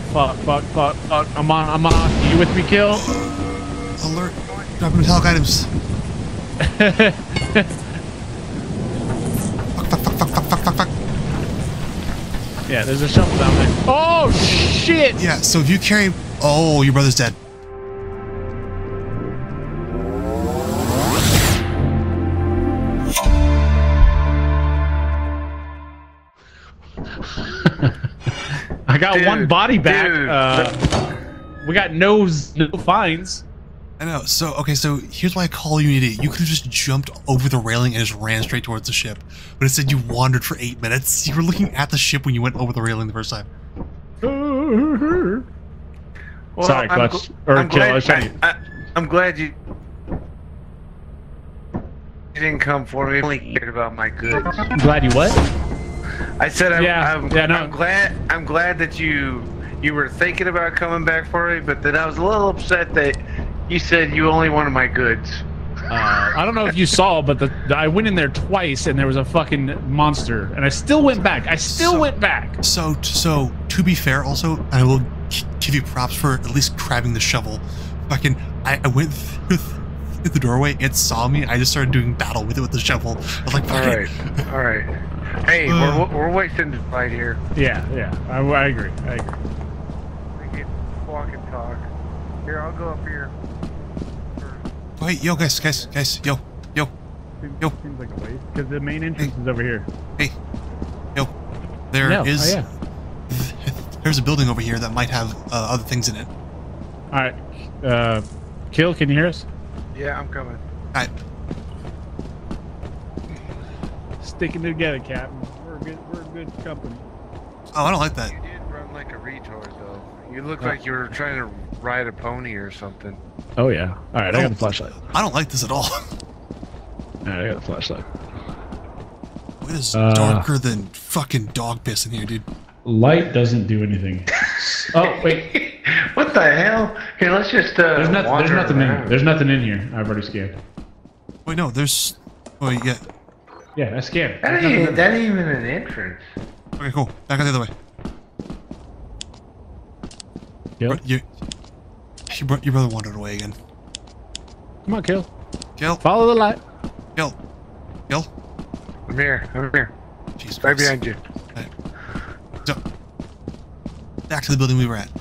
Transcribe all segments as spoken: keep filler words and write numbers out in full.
fuck, fuck, fuck, fuck. I'm on, I'm on. You with me, Kill? Alert. Dropping metallic items. fuck, fuck, fuck, fuck, fuck, fuck, fuck, fuck. Yeah, there's a shovel down there. Oh, shit! Yeah, so if you carry... Oh, your brother's dead. I got Dude, one body back. dude. Uh, we got no, no fines. I know. So, okay, so here's why I call you an idiot. You could have just jumped over the railing and just ran straight towards the ship. But instead you wandered for eight minutes. You were looking at the ship when you went over the railing the first time. Well, Sorry, I'm Clutch. gl- Or I'm Kill. I glad, was trying I, I, I'm glad you, you didn't come for me. I only cared about my goods. I'm glad you what? I said I'm, Yeah, I'm, yeah, no. I'm glad. I'm glad that you you were thinking about coming back for me, but then I was a little upset that you said you only wanted my goods. Uh, I don't know if you saw, but the, the I went in there twice and there was a fucking monster, and I still went back. I still So- went back. So, so to be fair, also, I will give you props for at least grabbing the shovel. Fucking, I, I went through the doorway. It saw me. I just started doing battle with it with the shovel. I was like, All fuck right, it. all right. Hey, Uh. we're we're wasting the fight here. Yeah, yeah. I, I agree. I agree. We can walk and talk. Here, I'll go up here. Wait, yo, guys, guys, guys, yo, yo, yo, Seems like a waste because the main entrance Hey. is over here. hey, yo. There No, is. oh, There's a building over here that might have uh, other things in it. All right, uh, Kill. Can you hear us? Yeah, I'm coming. Alright, Sticking together, Captain. We're a good. We're a good company. oh, I don't like that. You did run like a retard, though. You look Oh. like you were trying to ride a pony or something. Oh yeah. All right, I Oh. got the flashlight. I don't like this at all. All right, I got the flashlight. It is Uh. darker than fucking dog piss in here, dude. Light doesn't do anything. Oh wait, What the hell? Here, let's just uh. there's nothing. There's wander nothing in. around. There's nothing in here. I've already scanned. Wait, no, there's. Oh, yeah. Yeah, I scanned. That There's ain't, nothing- that ain't even an entrance. Okay, cool. Back out the other way. Kill. Bro- You, your, bro- your brother wandered away again. Come on, Kill. Kill, Follow the light. kill, kill. I'm here. I'm here. Jesus Right Christ. behind you. Alright. So, back to the building we were at.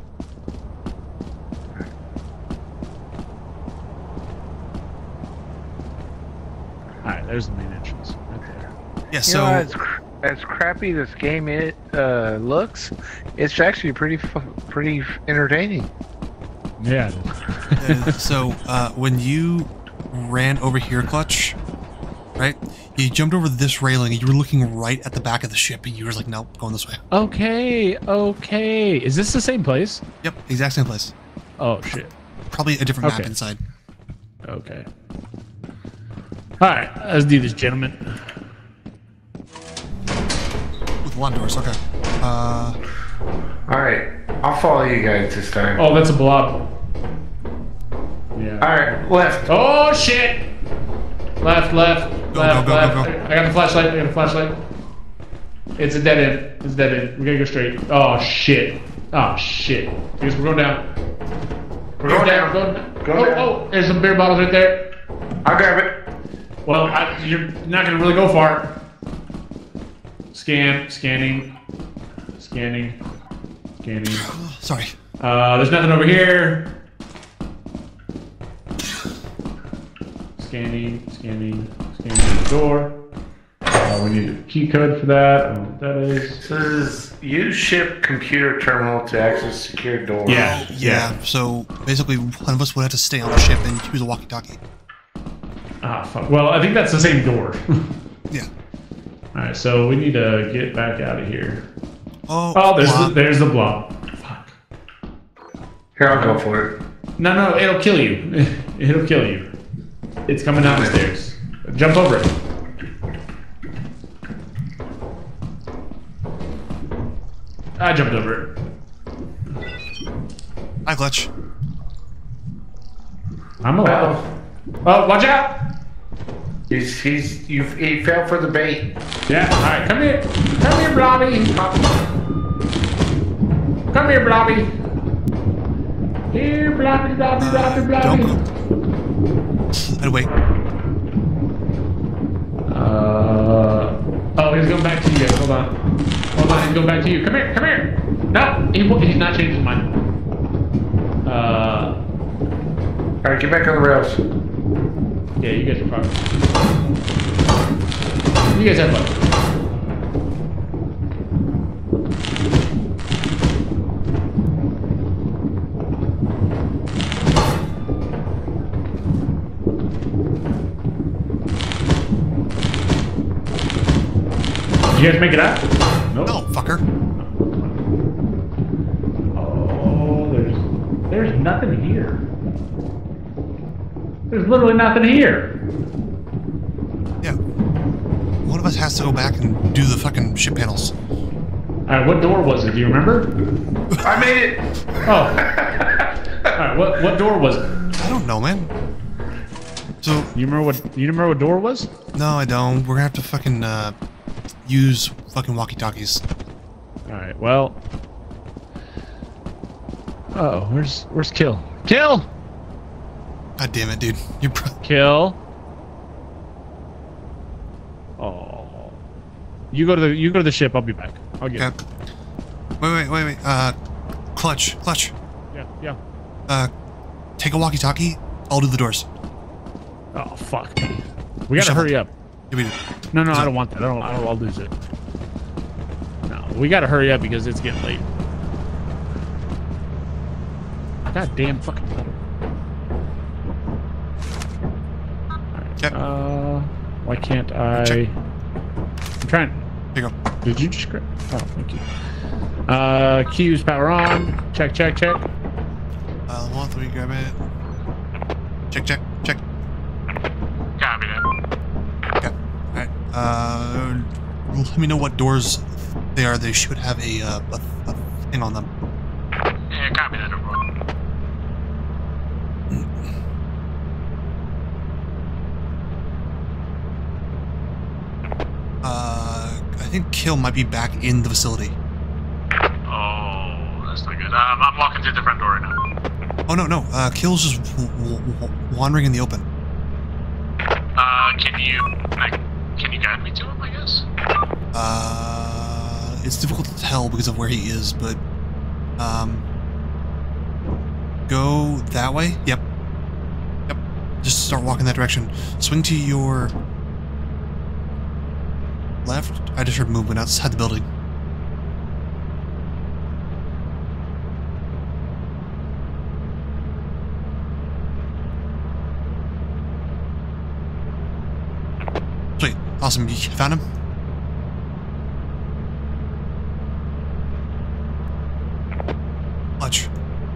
All right, there's the main entrance right there. Yeah, You so. know, as, cr- as crappy this game it uh, looks, it's actually pretty fu- pretty entertaining. Yeah. it is. uh, so, uh, when you ran over here, Clutch, right? You jumped over this railing and you were looking right at the back of the ship and you were like, nope, going this way. Okay. Okay. Is this the same place? Yep, exact same place. Oh shit. Probably a different map Okay. inside. Okay. All right, let's do this, gentlemen. With one doors, okay. Uh, All right, I'll follow you guys this time. Oh, that's a blob. Yeah. All right, left. Oh shit! Left, left, Go, left, go, go, left. go, go. I I got the flashlight. I got the flashlight. It's a dead end. It's a dead end. We gotta go straight. Oh shit! Oh shit! I guess we're going down. We're Go going down. down. Going Go oh, down. oh! There's some beer bottles right there. I'll grab it. Well, I, you're not gonna really go far. Scan, scanning, scanning, scanning. sorry. Uh, there's nothing over here. Scanning, scanning, scanning the door. Uh, we need a key code for that. I don't know what that is. It says use ship computer terminal to access secure door. Yeah, Yeah, so basically one of us would have to stay on the ship and use a walkie-talkie. Ah, fuck. Well, I think that's the same door. Yeah. Alright, so we need to get back out of here. Oh, Oh, there's blob. the, there's the blob. Fuck. Here, I'll go for it. No, no, it'll kill you. It'll kill you. It's coming down the stairs. Jump over it. I jumped over it. Hi, Clutch. I'm alive. Oh, watch out! He's he's you he fell for the bait. Yeah, alright, come here. Come here, Blobby. Come here, Blobby. Here, Blobby, Blobby, Blobby, Blobby. Don't go. I'd wait. Uh, oh, he's going back to you guys. Hold on. Hold on, he's going back to you. Come here, come here. No, he, he's not changed his mind. Uh, Alright, get back on the rails. yeah, you guys are fine. You guys have fun. Did you guys make it out? Nope. No, fucker. Oh, there's there's nothing here. There's literally nothing here. Yeah. One of us has to go back and do the fucking ship panels. Alright, what door was it? Do you remember? I made it! Oh. Alright, what what door was it? I don't know, man. So, You remember what you remember what door it was? no, I don't. We're gonna have to fucking, uh, use fucking walkie-talkies. Alright, well. Uh oh, where's where's Kill? Kill! God damn it, dude. You're pro- Kill. Oh. You go to the you go to the ship, I'll be back. I'll get Okay. it. Wait, wait, wait, wait. Uh, Clutch, Clutch. Yeah, yeah. Uh, take a walkie-talkie. I'll do the doors. Oh fuck me. We gotta Shovel. hurry up. Give me No, no, I don't want that. I don't I don't I'll lose it. No, we gotta hurry up because it's getting late. God damn fucking letter. Okay. Uh, why can't I? Check. I'm trying. Here you go. Did you just? gra- Oh, thank you. Uh, Q's power on. Check, check, check. Uh, hold on, let me grab it. Check, check, check. Copy that. Okay. Alright. Uh, let me know what doors they are. They should have a, uh, a, a thing on them. Yeah, copy that, everyone. Uh, I think Kill might be back in the facility. Oh, that's not good. Um, I'm walking through the front door right now. Oh, no, no. Uh, Kill's just w w w wandering in the open. Uh, can you, like, can you guide me to him? I guess. Uh, it's difficult to tell because of where he is, but, um, go that way? Yep. Yep. Just start walking that direction. Swing to your left. I just heard movement outside the building. Sweet. Awesome. You found him? Clutch.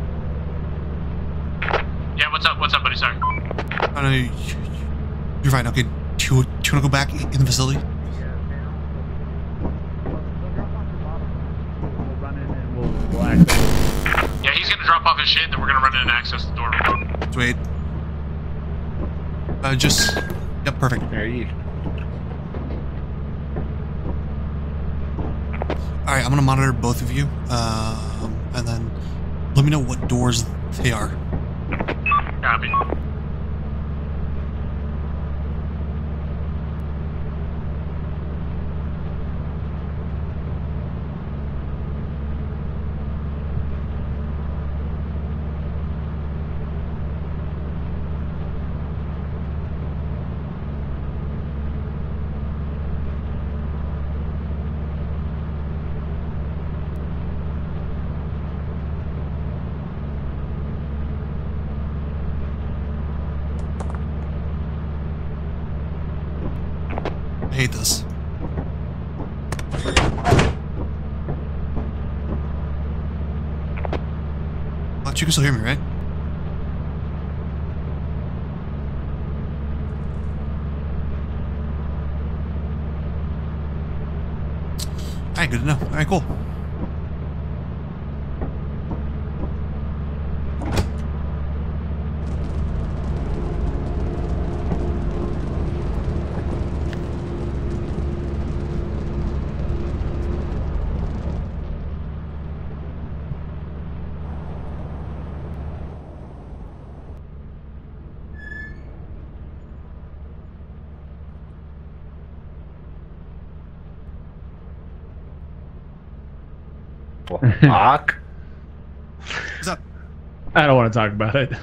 Yeah, what's up? What's up, buddy? Sorry. Oh, no, you, you're fine. Okay. Do you, do you want to go back in the facility? Yeah, he's gonna drop off his shit, then we're gonna run in and access the door. Sweet. Uh, just... Yep, perfect. There you. Alright, I'm gonna monitor both of you, um, and then let me know what doors they are. Copy. I hate this. But you can still hear me, right? Alright, good to know. Alright, cool. block. What's up? I don't want to talk about it.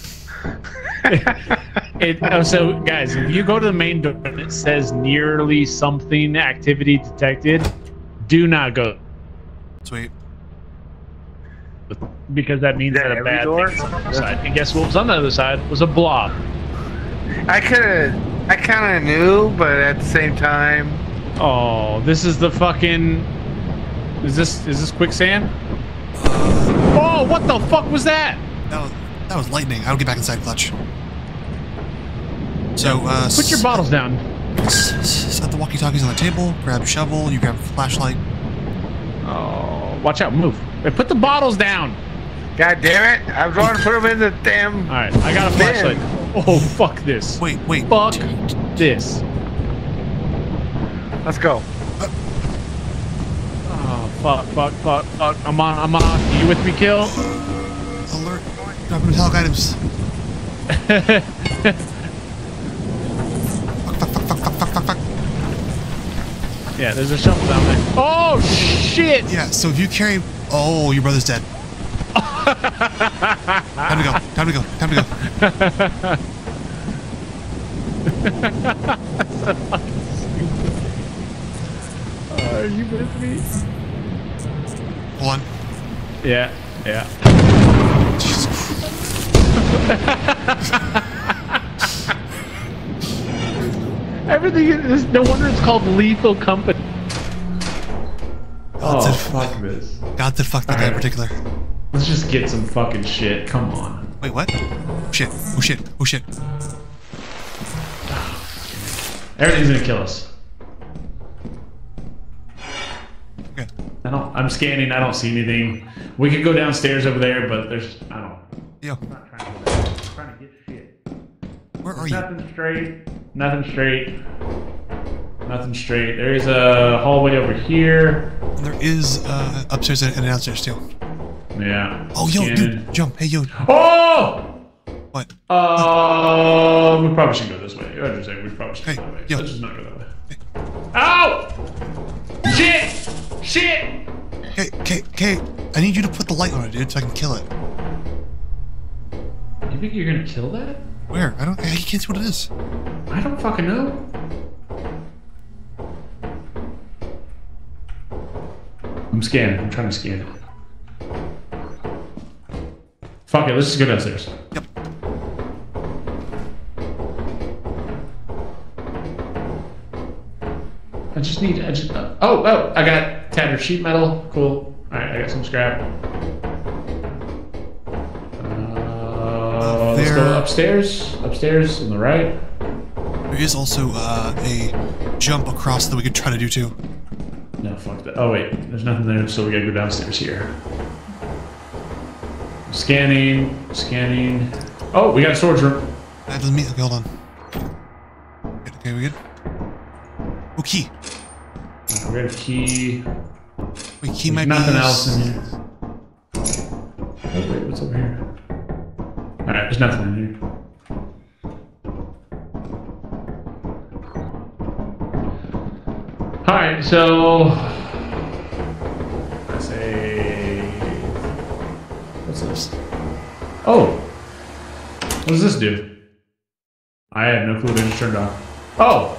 it oh, so, guys, if you go to the main door and it says nearly something activity detected, do not go. Sweet. Because that means Is that that a every bad door? thing's on the other side. And guess what was on the other side? Was a blob. I could have, I kind of knew, but at the same time, Oh, this is the fucking. Is this is this quicksand? Oh, what the fuck was that? That was, that was lightning. I'll get back inside, Clutch. So, uh... Put your bottles down. Set the walkie-talkies on the table, grab a shovel, you grab a flashlight. Oh, watch out, move. Hey, put the bottles down. God damn it! I was going to put them in the damn. All right, I got a bin. flashlight. Oh, fuck this. Wait, wait. Fuck this. Let's go. Oh, fuck, fuck, fuck, fuck. I'm on, I'm on. You with me, Kill? Alert. Drop metallic items. Fuck, fuck, fuck, fuck, fuck, fuck, fuck, fuck. Yeah, there's a shovel down there. Oh, shit! Yeah, so if you carry... Oh, your brother's dead. Time to go. Time to go. Time to go. Are you with me? Hold on. Yeah, yeah. Jesus Everything is, no wonder it's called Lethal Company. God, Oh, to, fuck this. God to fuck that guy in Alright. particular. Let's just get some fucking shit. Come on. Wait, what? Oh shit. Oh shit. Oh shit. Everything's gonna kill us. Okay. I don't. I'm scanning. I don't see anything. We could go downstairs over there, but there's. I don't. Yo, I'm not trying to go there. I'm trying to get shit. where are There's you? nothing straight. Nothing straight. Nothing straight. There is a hallway over here. There is uh, upstairs and downstairs too. Yeah. Oh, yo, Scanning. dude, jump. Hey, yo. Oh! What? Uh, we probably should go this way. I was just saying we probably should Hey, go that way. yo. Let's just not go that way. Ow! Shit! Shit! Hey, okay, okay. I need you to put the light on it, dude, so I can kill it. You think you're gonna kill that? Where? I don't. I can't see what it is. I don't fucking know. I'm scanning. I'm trying to scan it. Fuck it. Let's just go downstairs. Yep. I just need. I just. Uh, oh, oh! I got tattered sheet metal. Cool. All right, I got some scrap. Uh, let's go There- upstairs. Upstairs on the right. There is also uh, a jump across that we could try to do too. No, fuck that. Oh wait, there's nothing there, so we gotta go downstairs here. Scanning, scanning. Oh, we got a storage room. That doesn't mean. Okay, hold on. Good, okay, we good? Oh, key. Uh, we got a key. Wait, key There's might nothing be. else in here. Oh wait, what's over here? All right, there's nothing in here. All right, so let's say, what's this? Oh, what does this do? I have no clue. They just turned off. Oh,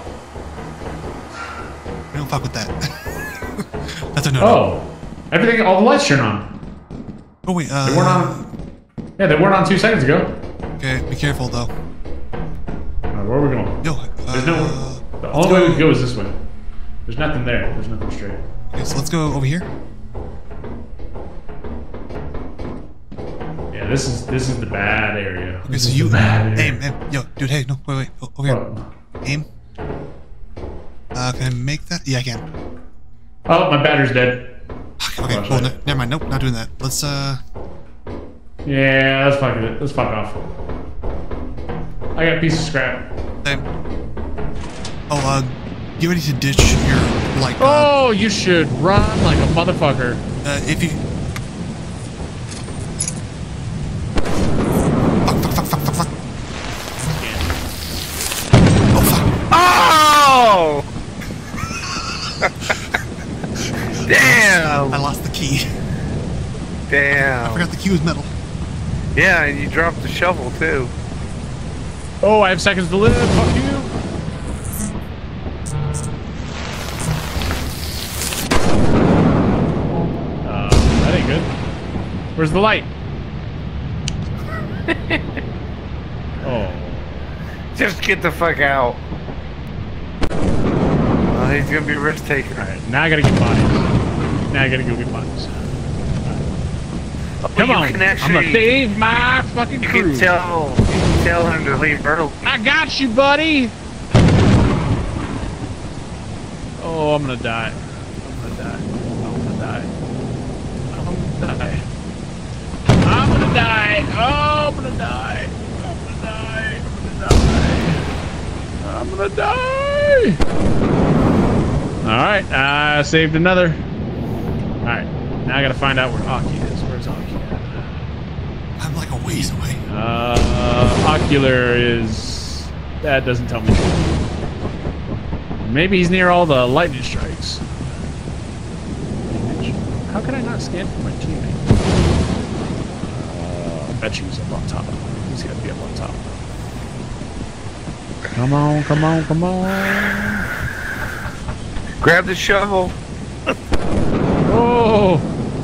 We don't fuck with that. That's a no. oh, everything, all the lights turn on. Oh wait. Uh, They weren't on. Yeah, they weren't on two seconds ago. Okay, be careful though. Uh, where are we going? Yo. Uh, There's no. The only way we can go is this way. There's nothing there. There's nothing straight. Okay, so let's go over here. Yeah, this is this is the bad area. Okay, This so is you the bad aim, area. aim. Yo, dude. Hey, no, wait, wait. O- Over here. Oh. Aim. Uh, can I make that? Yeah, I can. Oh, my battery's dead. Okay, okay. Flashlight. Well, ne- never mind. Nope, not doing that. Let's uh. Yeah, let's fuck it. Let's fuck off. I got a piece of scrap. Same. Oh, uh, get ready to ditch your light. Uh, Oh, you should run like a motherfucker. uh, if you. Fuck, fuck, fuck, fuck, fuck, fuck. Oh, fuck. Oh! Damn! I lost the key. Damn. I forgot the key was metal. Yeah, and you dropped the shovel too. Oh, I have seconds to live. Fuck you. Uh, that ain't good. Where's the light? Oh. Just get the fuck out. Well, he's gonna be risk taker. Alright, now I gotta get bodies. Now I gotta go get bodies. Oh, Come you on, can I'm actually, gonna save my fucking You crew. can tell. You can tell him to leave early. I got you, buddy. Oh, I'm gonna die. I'm gonna die. I'm gonna die. I'm gonna die. I'm gonna die. Oh, I'm gonna die. I'm gonna die. I'm gonna die. I'm gonna die. All right, I saved another. All right, now I gotta find out where Aki is. Where's Aki at? I'm like a ways away. Uh, Ocular is... That doesn't tell me. Maybe he's near all the lightning strikes. How can I not scan for my teammate? Uh, I bet you he's up on top. He's gotta be up on top. Come on, come on, come on. Grab the shovel. Oh!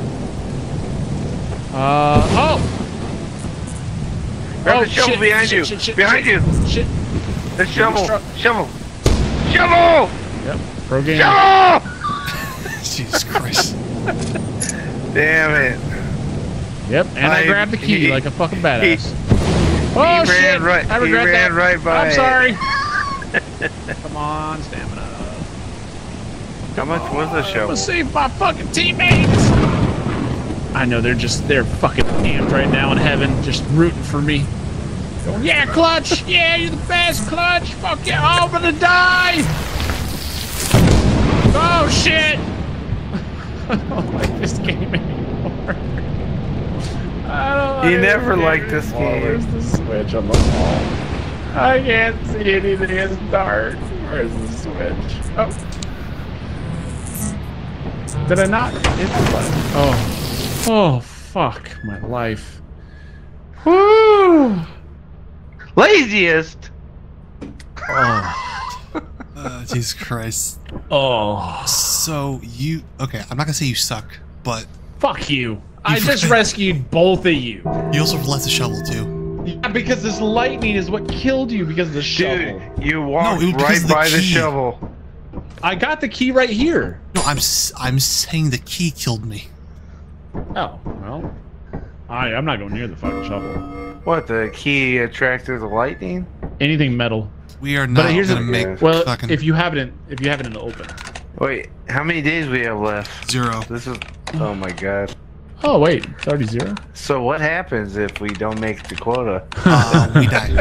Uh, oh! Grab oh, the shovel shit, behind shit, you. shit, shit, behind shit, you. Shit. The shovel. Stru- Shovel. Shovel. Yep. Pro game. Shovel. Jesus Christ. Damn it. Yep. And I, I- grabbed the key he- like a fucking badass. he- oh he shit! ran right- I he regret ran that. right by I'm it. sorry. Come on, stamina. How much was the I'm shovel? gonna save my fucking teammates. I know they're just they're fucking amped right now in heaven, just rooting for me. Going, yeah, Clutch. Yeah, you're the best, Clutch. Fuck yeah. Oh, I'm gonna die. Oh shit. I don't like this game anymore. I don't like You never this liked game this anymore. game. Where's the switch on the wall? I can't see anything. It's dark. Where's the switch? Oh. Did I not hit the button? Oh. Oh, fuck my life. Woo! Laziest. Oh. Uh, Jesus Christ. Oh. So you okay? I'm not gonna say you suck, but Fuck you. I just rescued both of you. you also left the shovel too. Yeah, because this lightning is what killed you because of the shovel. Dude, you walked No, it was because right of the by the key. shovel. I got the key right here. No, I'm s- I'm saying the key killed me. Oh, well. I, I'm not going near the fucking shovel. What, the key attracted the lightning? Anything metal. We are not here's gonna the- make Well, fucking if you have it in, if you have it in the open. Wait, how many days we have left? zero. This is, oh my god. Oh wait, it's already zero. So what happens if we don't make the quota? Uh, we die.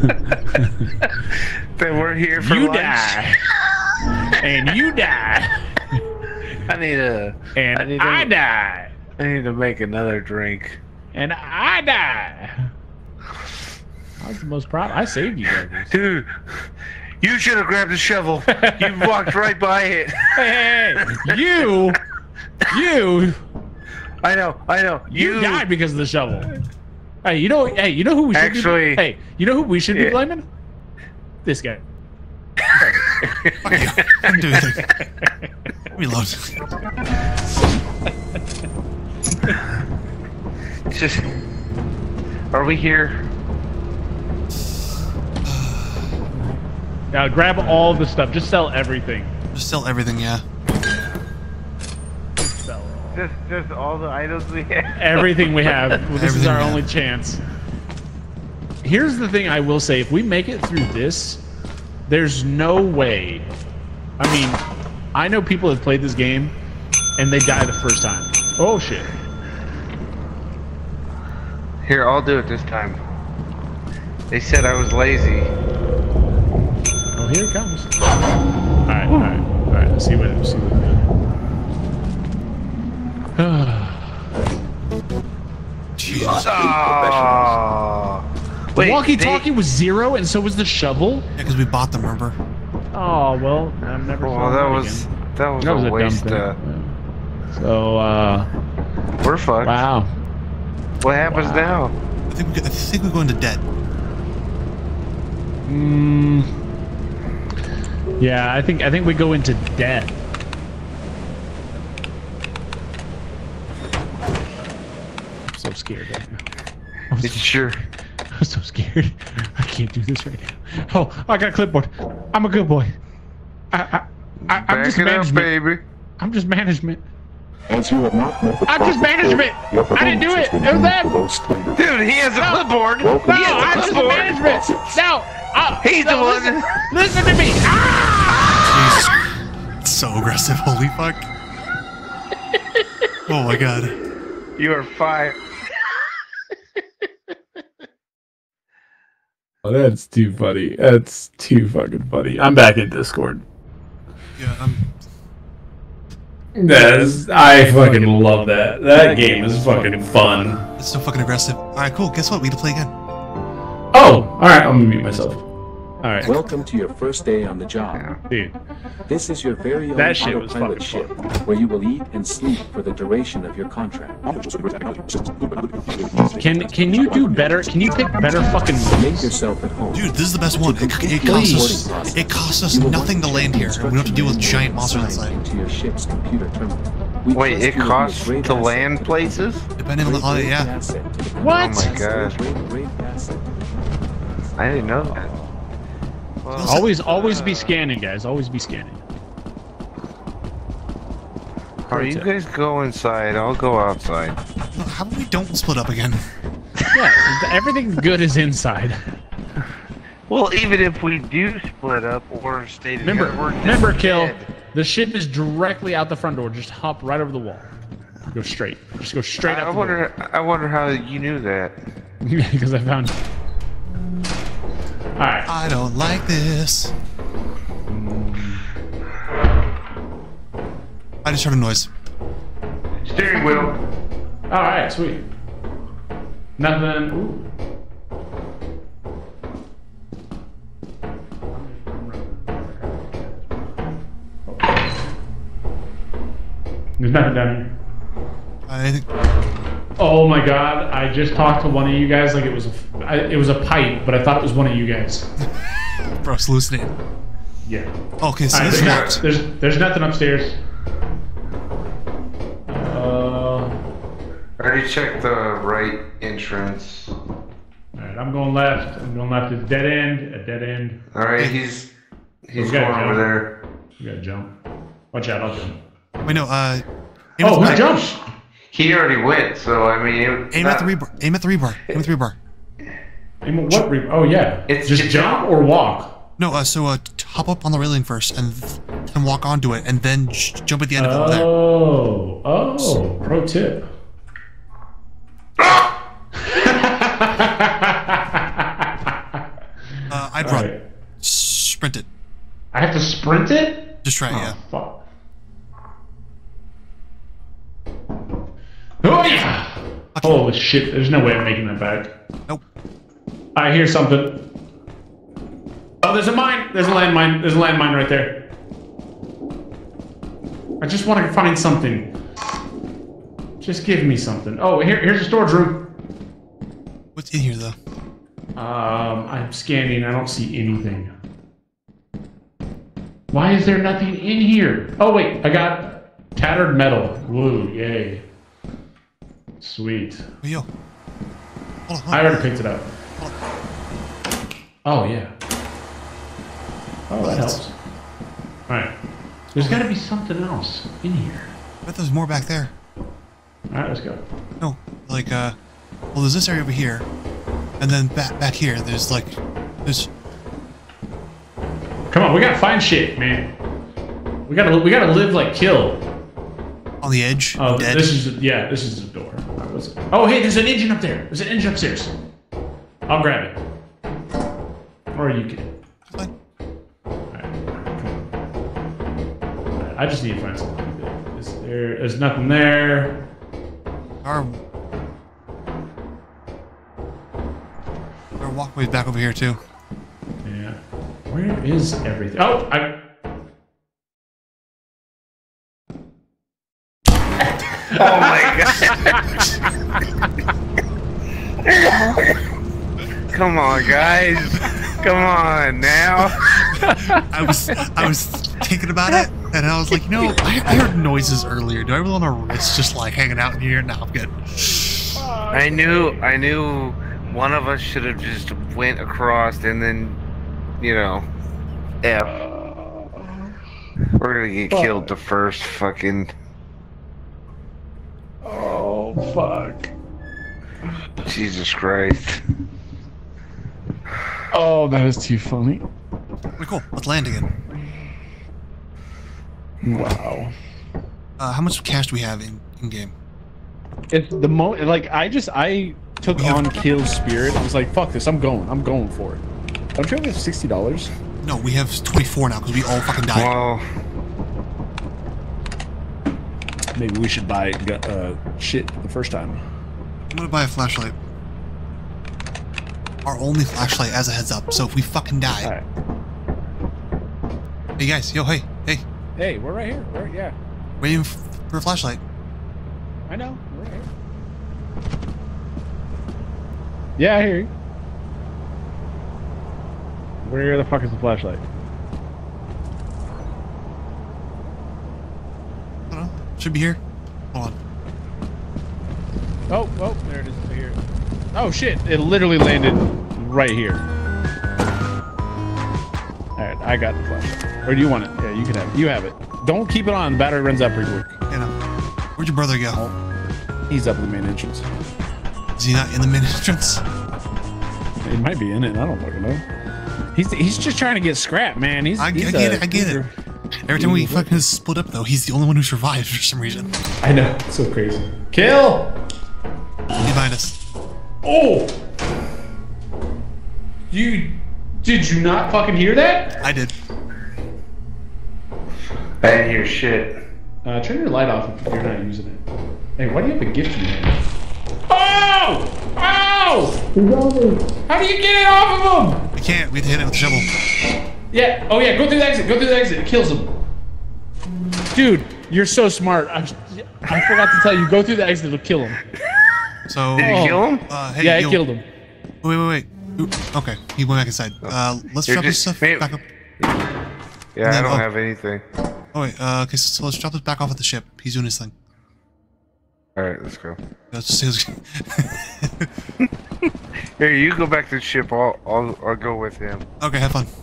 Then we're here for You lunch? die, and you die, I need to, and I I, need to- die, I need to make another drink. and I die. I was the most proud. I saved you guys. Dude, you should have grabbed the shovel. You walked right by it. Hey, hey, hey, you, you, I know, I know. you died because of the shovel. Hey, you know, hey, you know who we should Actually- be? Hey, you know who we should be Yeah. blaming? This guy. I'm doing it. Reload. Just, are we here? Now grab all the stuff. Just sell everything. Just sell everything, yeah. Sell all. Just, just all the items we have. Everything we have. Well, this is Everything our we have. only chance. Here's the thing I will say. If we make it through this, there's no way. I mean, I know people have played this game, and they die the first time. Oh, shit. Here, I'll do it this time. They said I was lazy. Oh, here it comes. All right, all right, all right. Let's see what let's see what we got. Jesus. Oh. The Wait, walkie-talkie they- was zero, and so was the shovel. Yeah, because we bought them, remember? Oh well, I'm never. Well, saw that that was again. that was That was a a dumb waste. thing. Uh, Yeah. So, uh, we're fucked. wow. What happens Wow. now? I think we, I think we go into debt. Mm, yeah, I think I think we go into debt. I'm so scared right now. I'm so, Sure. I'm so scared. I can't do this right now. Oh, I got a clipboard. I'm a good boy. I, I, I I'm Back just it up, management. baby. I'm just management. As you have not met the I'm just management. I didn't do it. It was them. Dude, he has a No. clipboard. No, He has a I'm just clipboard. management. No, uh, He's no, the one. Listen, listen to me. Ah! Jeez. It's so aggressive. Holy fuck. Oh my god. You are fired. Oh, that's too funny. That's too fucking funny. I'm back in Discord. Yeah, I'm. That is, I fucking love that. That game is fucking fun. It's so fucking aggressive. Alright, cool. Guess what? We get to play again. Oh, alright, I'm gonna mute myself. All right, Welcome to your first day on the job. dude. This is your very own That shit was autopilot fucking ship, where you will eat and sleep for the duration of your contract. Can can you do better? Can you pick better fucking Make movies? yourself at home. Dude, this is the best one. It, it costs us. It costs us nothing to land here. We don't have to deal with giant monsters outside. Into your ship's computer terminal. We Wait, trust it you will be a costs great to asset land to places? Depending on the holiday, yeah. asset to the What? Oh my god. Great, great asset. I didn't know that. Well, Always always be scanning, guys. Always be scanning. Or you guys go inside, I'll go outside. How about we don't split up again? Yeah, everything good is inside. Well, even if we do split up or stay together, Remember, we're remember, just Kill. dead. The ship is directly out the front door. Just hop right over the wall. Go straight. Just go straight I out the wonder. I wonder how you knew that. door. Because I found. All right. I don't like this. I just heard a noise. Steering wheel. All right. Sweet. Nothing. Ooh. There's nothing down here. I think. Oh my god! I just talked to one of you guys like it was a, I, it was a pipe, but I thought it was one of you guys. Bro, it's hallucinating. Yeah. Okay, so All right, this is there's, locked. there's there's nothing upstairs. Uh. I already checked the right entrance. All right, I'm going left. I'm going left. It's dead end. A dead end. All right, he's he's We going gotta over jump. there. You gotta jump. Watch out! I'll jump. Wait, no. Uh, aim Oh, at who the, jumps? He already went, so I mean, it, aim at the rebar. Aim at the rebar. Aim at the rebar. Aim at what? Re- oh yeah. It's- just it's jump not- or walk. No. Uh, so uh, t- hop up on the railing first, and then walk onto it, and then j- jump at the end of it over there. Oh, oh. Pro tip. Uh, I'd All run. right. Sprint it. I have to sprint it? Just try it. Oh, Yeah. fuck. Oh yeah! Holy shit! There's no way I'm making that back. Nope. I hear something. Oh, there's a mine. There's a landmine. There's a landmine right there. I just want to find something. Just give me something. Oh, here, here's a storage room. What's in here though? Um, I'm scanning. I don't see anything. Why is there nothing in here? Oh wait, I got tattered metal. Woo, yay. Sweet. Oh, yo. Hold on. Hold I on. already picked it up. Oh yeah. Oh, that helps. All right. There's got to be something else in here. I bet there's more back there. All right, let's go. No, like uh, well, there's this area over here, and then back back here. There's like, there's. Come on, we gotta find shit, man. We gotta we gotta live like Kill. On the edge. Oh, dead. this is yeah, this is the door. What was it? Oh, hey, there's an engine up there. There's an engine upstairs. I'll grab it. Or you can. Fine. Alright, come on. Alright, I just need to find something. Is there? There's nothing there. Our our walkway's back over here too. Yeah. Where is everything? Oh, I. Oh my god! Come on, guys. Come on now. I was I was thinking about it, and I was like, you know, I, I heard noises earlier. Do I really want to risk just like hanging out in here? No, I'm good. I knew, I knew one of us should have just went across and then, you know, F. We're gonna get killed the first fucking. Oh, fuck. Jesus Christ. Oh, that is too funny. Wait, cool. Let's land again. Wow. Uh, how much cash do we have in, in game? It's the moment, like, I just, I took Yeah. on Kill's spirit. I was like, fuck this, I'm going. I'm going for it. Don't you only have sixty dollars? No, we have twenty-four now because we all fucking died. Well, Maybe we should buy uh, shit the first time. I'm gonna buy a flashlight. Our only flashlight as a heads up, so if we fucking die. Alright. Hey guys, yo, hey, hey, Hey, we're right here. We're, yeah. waiting f- for a flashlight. I know. We're right here. Yeah, I hear you. Where the fuck is the flashlight? I don't know. Should be here. Hold on. Oh, oh, there it is over here. Oh shit, it literally landed right here. Alright, I got the flashlight. Or do you want it? Yeah, you can have it. You have it. Don't keep it on, the battery runs out pretty quick. You know. Where'd your brother go? He's up in the main entrance. Is he not in the main entrance? He might be in it, I don't fucking know. He's he's just trying to get scrap, man. He's, I, he's I get a- it, I get he's it. a- Every time we fucking split up, though, he's the only one who survives for some reason. I know, it's so crazy. Kill! Behind us. Oh! You did you not fucking hear that? I did. I didn't hear shit. Uh, turn your light off if you're not using it. Hey, why do you have a gift in your hand? Oh! Oh! How do you get it off of him? I can't. We have to hit it with the shovel. Yeah. Oh yeah. Go through the exit. Go through the exit. It kills him. Dude, you're so smart. I, I forgot to tell you. Go through the exit. It'll kill him. So. Did you kill him? Uh, hey, Yeah, yo- it killed him. Wait, wait, wait. Ooh, okay, he went back inside. Uh, let's You're drop this just- stuff maybe- back up. Yeah, I then- don't oh. have anything. Oh wait. Uh, okay, so, so let's drop this back off at the ship. He's doing his thing. All right, let's go. Let's just, Here, you go back to the ship. I'll, I'll, I'll go with him. okay, have fun.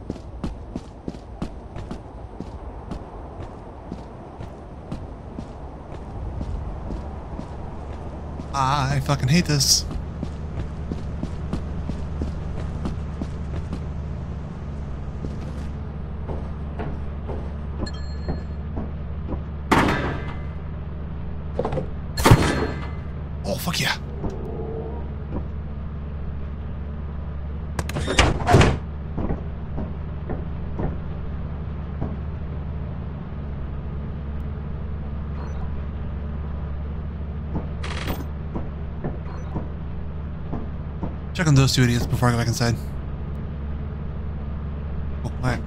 I fucking hate this. Oh, fuck yeah. Check on those two idiots before I go back inside. Oh, alright.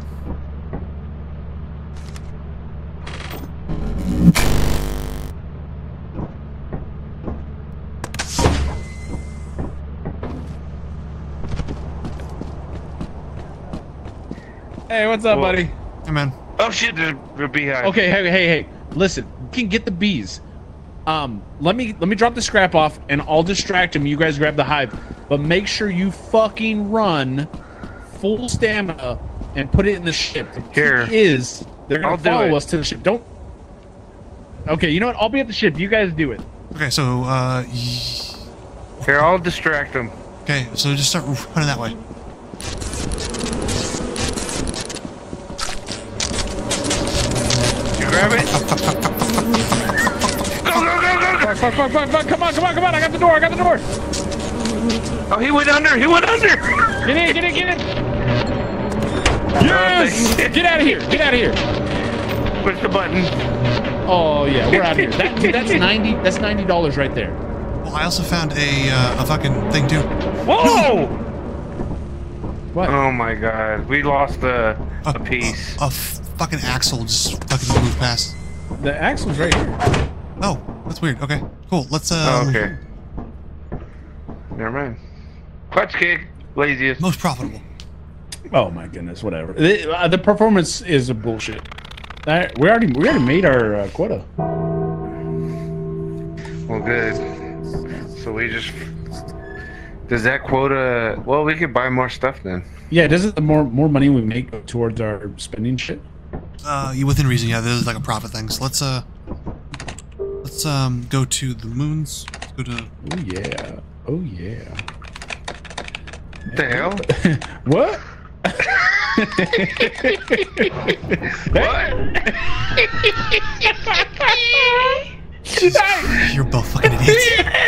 Hey, what's up, Whoa. buddy? Hey, man. Oh shit, there's a beehive. Okay, hey, hey, hey. Listen, you can get the bees. Um, let me let me drop the scrap off, and I'll distract him. You guys grab the hive, but make sure you fucking run full stamina and put it in the ship. The Here. key is they're gonna I'll do follow it. us to the ship. Don't. Okay, you know what? I'll be at the ship. You guys do it. Okay, so, uh... y- Here, I'll distract him. Okay, so just start running that way. You grab it. Go, go, go, go, go. Fuck, fuck, fuck, fuck, fuck. Come on, come on, come on. I got the door. I got the door. Oh, he went under. He went under. Get in, get in, get in. Yes! Get out of here. Get out of here. Push the button. Oh yeah, we're out of here. That, that's ninety. That's ninety dollars right there. Well, I also found a, uh, a fucking thing, too. Whoa! What? Oh my god, we lost a, A, a piece. A, a f- fucking axle just fucking moved past. The axle's right here. Oh, that's weird. Okay, cool. Let's, uh... Oh, okay. Never mind. Clutch kick, laziest. Most profitable. Oh my goodness, whatever. The, uh, the performance is a bullshit. That, we already we already made our uh, quota. Well, good. So we just does that quota? Well, we could buy more stuff then. Yeah, doesn't the more more money we make go towards our spending shit? Uh, you within reason, yeah. There's like a profit thing. So let's uh, let's um go to the moons. Let's go to. Oh yeah. Oh yeah. What the hell? What? What? You're both fucking idiots.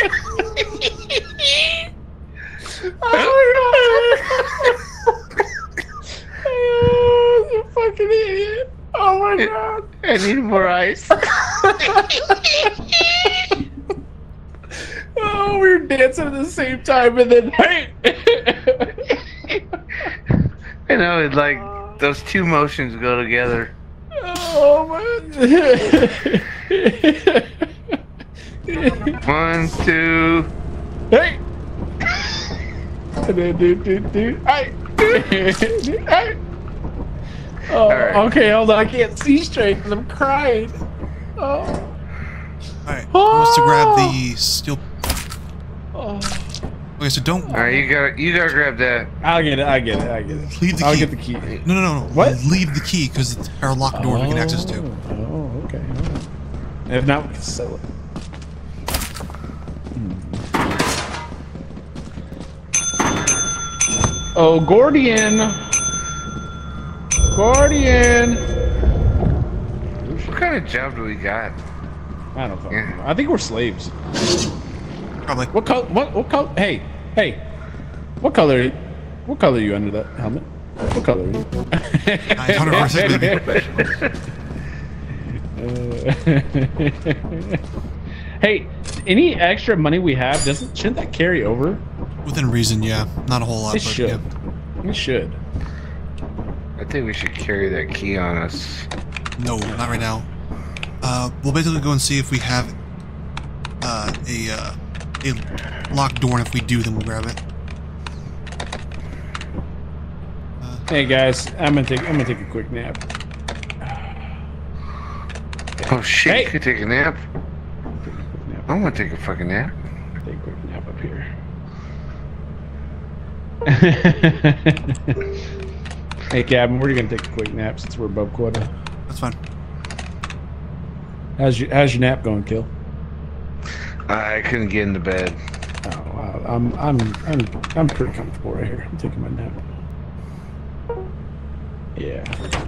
Oh, you fucking idiot. Oh my god. I need more ice. Oh, we were dancing at the same time and then hey. I know, it's like those two motions go together. Oh my. One, two. Hey. Do, do, do, do. Hey. Hey. Oh, right. okay, hold on. I can't see straight because I'm crying. Oh. Alright, who wants to grab the steel? Oh. Okay, so don't All right, you got you gotta grab that. I'll get it. I get it. I get it. leave the I'll key. get the key. No, no, no, no. What? Leave the key because it's our locked door we can access to. Oh, okay. All right. If not, we can sell it. Hmm. Oh, Gordian. Gordian. What kind of job do we got? I don't fucking Yeah. know. I think we're slaves. Probably. What color? What? What color? Hey, hey. What color? What color are you under that helmet? What color are you? Nice, one hundred percent baby. Uh, hey, any extra money we have doesn't shouldn't that carry over? Within reason, yeah. Not a whole lot, It but should. yeah. We should. I think we should carry that key on us. No, not right now. Uh, we'll basically go and see if we have uh, a uh, a locked door, and if we do, then we'll grab it. Hey guys, I'm gonna take I'm gonna take a quick nap. Oh shit! Hey. You could take a nap. nap. I'm gonna take a fucking nap. Take a quick nap up here. Hey Captain, we're gonna take a quick nap since we're above quota. That's fine. How's your How's your nap going, Kill? I couldn't get into bed. Oh, wow. I'm I'm I'm I'm pretty comfortable right here. I'm taking my nap. Yeah.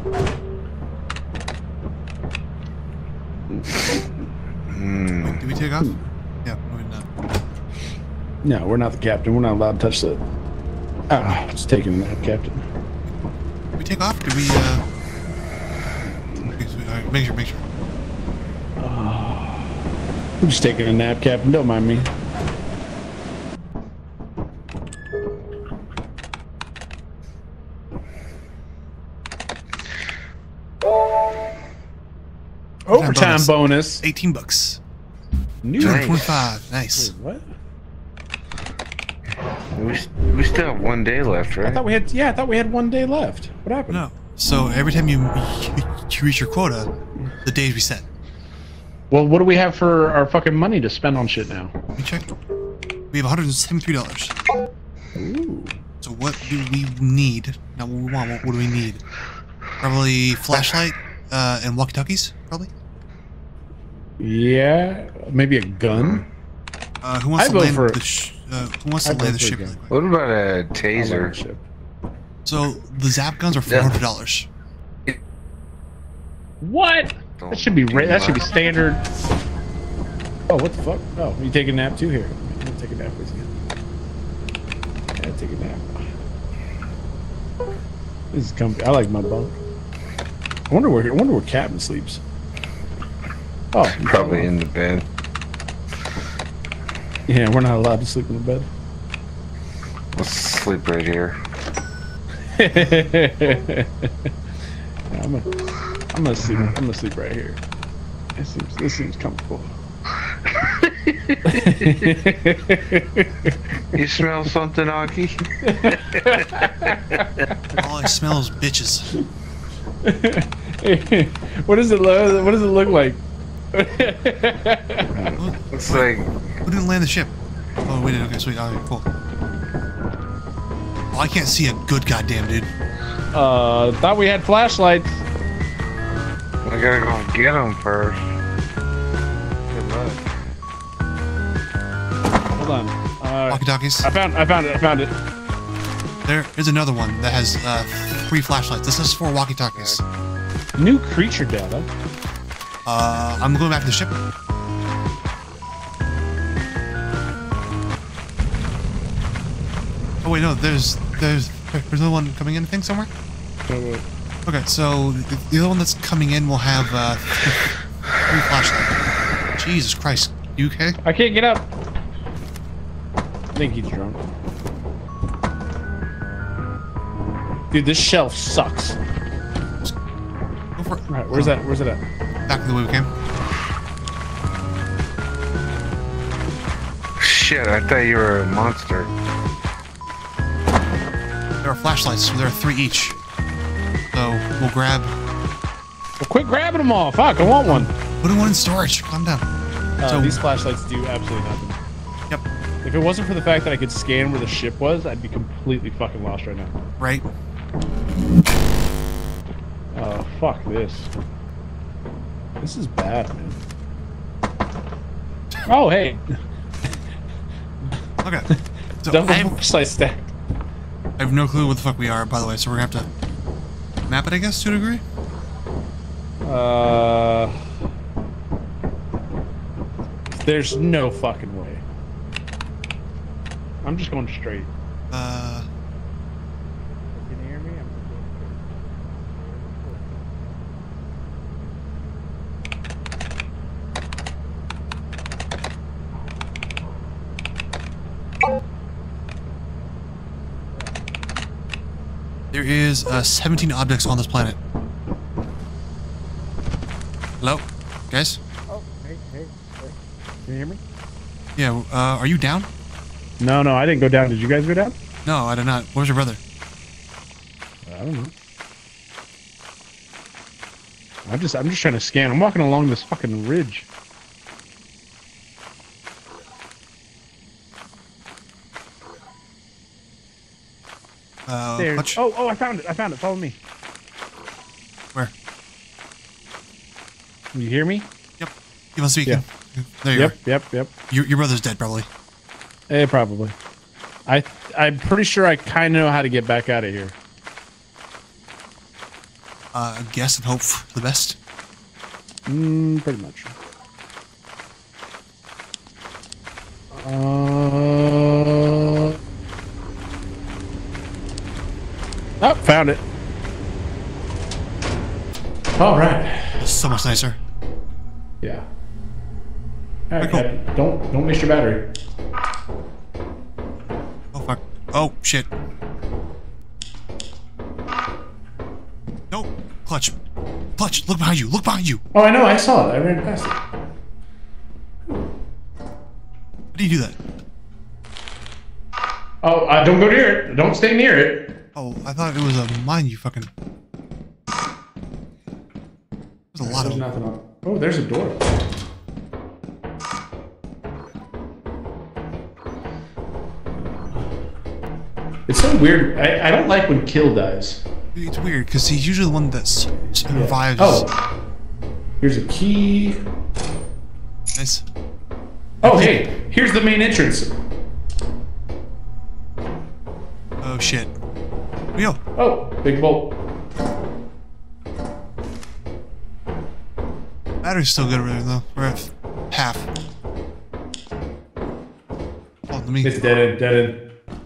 Hmm. Wait, did we take off? Yeah, we're not. No, we're not the captain. We're not allowed to touch the. Ah, just taking a nap, Captain. Did we take off? Did we, uh... Okay, so, all right, make sure, make sure. I'm just taking a nap, Captain. Don't mind me. Overtime bonus. bonus. eighteen bucks. New. Nice. twenty-five. Nice. Wait, what? We, we still have one day left, I right? thought we had. Yeah, I thought we had one day left. What happened? No. So every time you, you, you reach your quota, the days reset. Well, what do we have for our fucking money to spend on shit now? Let me check. We have one hundred seventy-three dollars. Ooh. So what do we need? Not what we want. What, what do we need? Probably flashlight uh, and walkie-talkies. Probably. Yeah, maybe a gun. Uh, who wants I to vote land for- the? Sh uh, who wants to I vote land the for a ship gun. really quick? What about a I love taser? ship. So the zap guns are four hundred dollars. What? That should be ra- that should be standard. Oh, what the fuck? Oh, you take a nap too here? I'm gonna take a nap with you. Yeah, take a nap. This is comfy. I like my bunk. I wonder where I wonder where Captain sleeps. Oh, he's Probably all in the bed. Yeah, we're not allowed to sleep in the bed. Let's sleep right here. I'm gonna, I'm gonna sleep. I'm gonna sleep right here. This seems, this seems comfortable. You smell something, Aki? All I smell is bitches. What does it look? What does it look like? It's like Who didn't land the ship? Oh, we did. Okay, sweet. All right, cool. Well, I can't see a good goddamn dude. Uh, thought we had flashlights. I gotta go and get them first. Good luck. Hold on. Uh, Walkie-talkies. I found. I found it. I found it. There is another one that has uh, three flashlights. This is for walkie-talkies. New creature data. Uh, I'm going back to the ship. Oh wait, no. There's there's there's another one coming in. I think somewhere. Okay, so the, the other one that's coming in will have uh, three flashlights. Jesus Christ, you okay? I can't get up. I think he's drunk. Dude, this shelf sucks. Go for it. Alright, where's that? Where's it at? Back to the way we came. Shit, I thought you were a monster. There are flashlights. So there are three each. So we'll grab. Well, quit grabbing them all. Fuck, I want one. Put in one in storage. Calm down. Uh, So- these flashlights do absolutely nothing. Yep. If it wasn't for the fact that I could scan where the ship was, I'd be completely fucking lost right now. Right. Oh, fuck this. This is bad, man. Oh, hey. Okay. So Double I have, flashlight stack. I have no clue what the fuck we are, by the way. So we're gonna have to map it, I guess, to a degree. Uh, there's no fucking way. I'm just going straight. Uh. Can you hear me? I'm There is uh, seventeen objects on this planet. Hello, guys. Oh, hey, hey, hey. Can you hear me? Yeah. Uh, are you down? No, no, I didn't go down. Did you guys go down? No, I did not. Where's your brother? I don't know. I'm just, I'm just trying to scan. I'm walking along this fucking ridge. Uh, There. Hutch? Oh, oh, I found it. I found it. Follow me. Where? You hear me? Yep. Keep on speaking. Yeah. There you Yep, are. yep, yep. Your, your brother's dead, probably. Eh, probably. I, I'm pretty sure I kind of know how to get back out of here. Uh, guess and hope for the best. Mm, pretty much. Uh, oh, found it. All right. So much nicer. Yeah. All right, Cool. Captain. Don't don't waste your battery. Oh fuck. Oh shit. No. Clutch. Clutch. Look behind you. Look behind you. Oh, I know. I saw it. I ran past it. How do you do that? Oh, uh, don't go near it. Don't stay near it. Oh, I thought it was a mine. You fucking. There's a lot of There's them. nothing on. Oh, there's a door. It's so weird. I, I don't like when Kill dies. It's weird because he's usually the one that s- survives. Oh. Here's a key. Nice. Oh, hey. Here's the main entrance. Oh shit. Yo. Oh, big bolt. Battery's still good over there though. We're at half. Oh, let me It's dead end, dead end.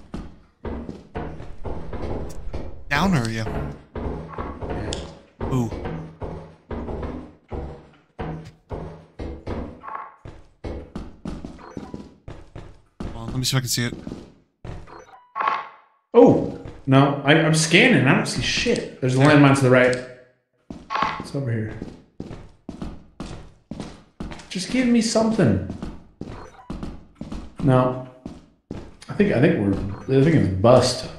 down or yeah. Ooh. Hold on, let me see if I can see it. Oh, no. I, I'm scanning. I don't see shit. There's a landmine to the right. It's over here. Just give me something. No. I think I think we're I think it's bust.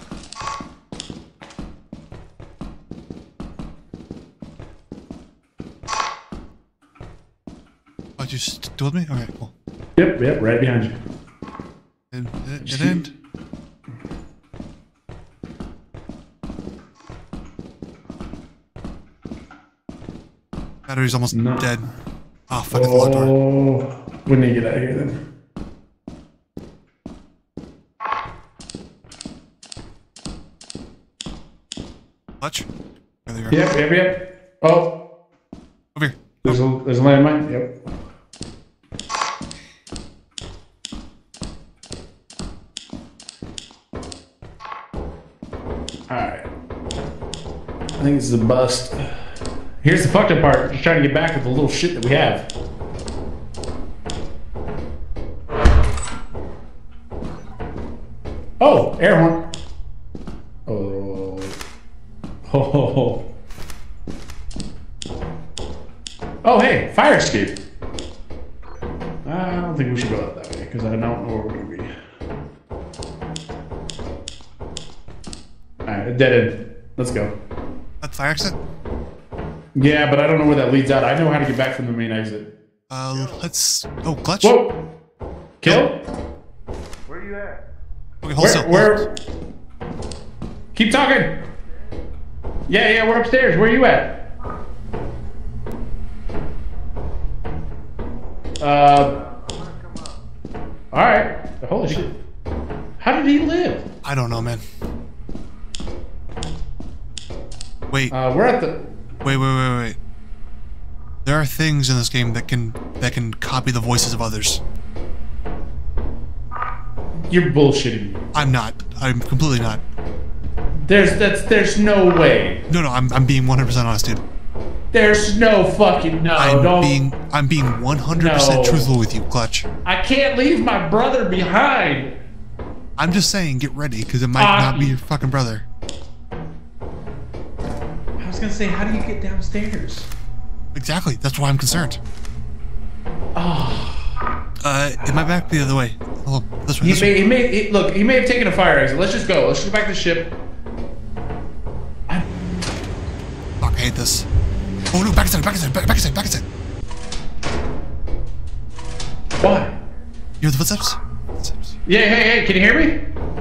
Oh, you still with me? Alright, cool. Yep, yep, right behind you. And, and, and end. Battery's almost No. dead. Oh, fuck, it's the locked door. Oh, we need to get out of here then. Clutch? Oh, there you are. Yep, yep, yep. Oh, Over here. there's a there's a landmine. Yep. All right. I think this is a bust. Here's the fucked up part. Just trying to get back with the little shit that we have. Oh, air horn. Oh. Oh. Oh, hey, fire escape. I don't think we should go out that way because I don't know where we're going to be. Alright, a dead end. Let's go. That fire exit? Yeah, but I don't know where that leads out. I know how to get back from the main exit. Uh, let's. Oh, clutch? Whoa! Kill? Where you at? Okay, hold still. Where? where? Keep talking! Yeah, yeah, we're upstairs. Where are you at? Uh. Alright. Holy shit. How did he live? I don't know, man. Wait, Uh, we're at the. wait, wait, wait, wait. There are things in this game that can that can copy the voices of others. You're bullshitting me. I'm not. I'm completely not. There's that's there's no way. No, no, I'm I'm being one hundred percent honest, dude. There's no fucking no. I'm don't. being I'm being one hundred percent No. truthful with you, Clutch. I can't leave my brother behind. I'm just saying, get ready, because it might Ah. not be your fucking brother. I was gonna say, how do you get downstairs? Exactly. That's why I'm concerned. Oh. Uh, it might back the other way. Oh, this way. He This may, way. he may, he, look, he may have taken a fire exit. Let's just go. Let's just go back to the ship. I, Fuck, I hate this. Oh no, back inside, back inside, back, back inside, back inside. why? You hear the footsteps? Footsteps. Yeah, hey, hey, can you hear me?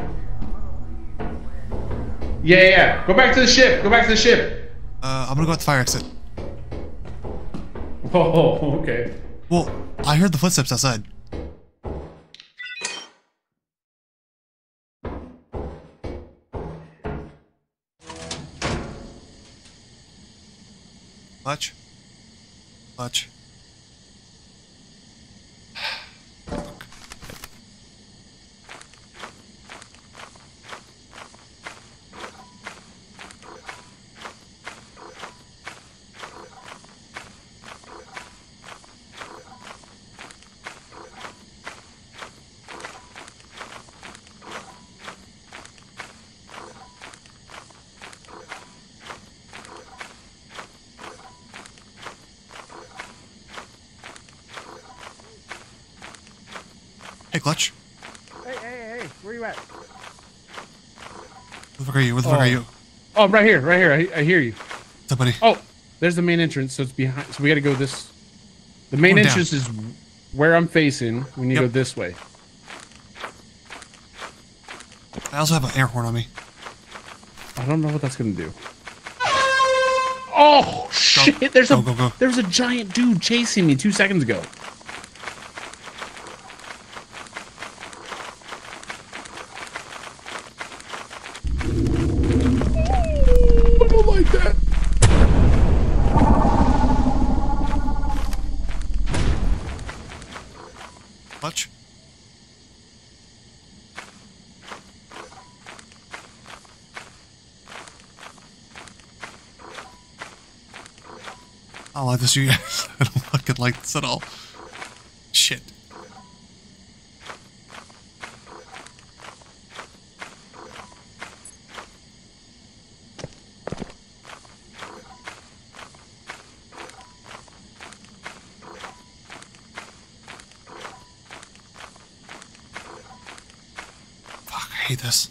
Yeah, yeah, yeah. Go back to the ship. Go back to the ship. Uh, I'm gonna go at the fire exit. Oh, okay. Well, I heard the footsteps outside. Clutch. Clutch. Fuck. Hey, Clutch. Hey, hey, hey, where you at? Where the fuck are you? Where the fuck Oh. are you? Oh, I'm right here, right here. I, I hear you. What's up, buddy? Oh, there's the main entrance, so it's behind. So we got to go this. The main Going down. entrance is where I'm facing. We need to Yep. go this way. I also have an air horn on me. I don't know what that's gonna do. Oh shit! There's Go, a go, go. there's a giant dude chasing me two seconds ago. I don't like that. Clutch. I don't like this, you guys. I don't fucking like this at all. Shit. hate this.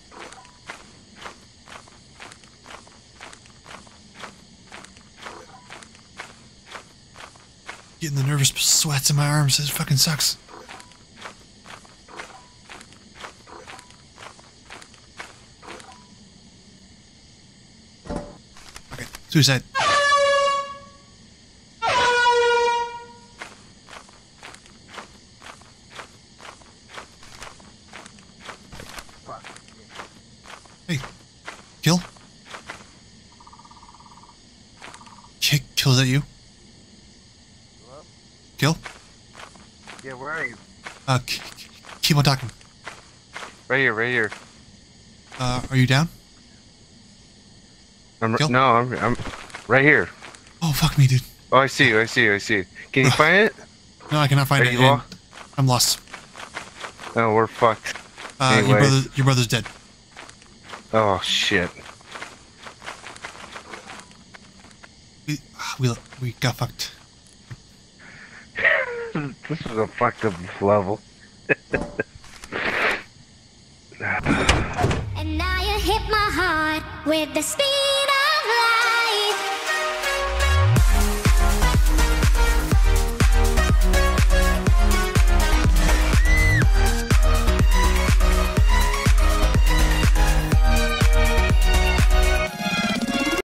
Getting the nervous sweats in my arms. It fucking sucks. Okay, suicide. Hey, kill? Kick, kill, is that you? Kill? Yeah, where are you? Uh, k- k- keep on talking. Right here, right here. Uh, are you down? I'm Kill? no, I'm I'm right here. Oh, fuck me, dude. Oh, I see you, I see you, I see you. Can you find it? No, I cannot find Are it. you and lost? I'm lost. No, we're fucked. Uh, your Anyway. brother, your brother's dead. Oh shit. We, we, we got fucked. This is a fucked up level. And now you hit my heart with the speed